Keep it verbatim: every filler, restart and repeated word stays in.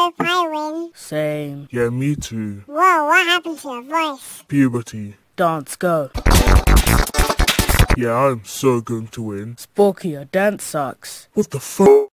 hope I win. Same. Yeah, me too. Whoa, what happened to your voice? Puberty. Dance, go. Yeah, I'm so going to win. Sporky, your dance sucks. What the fuck?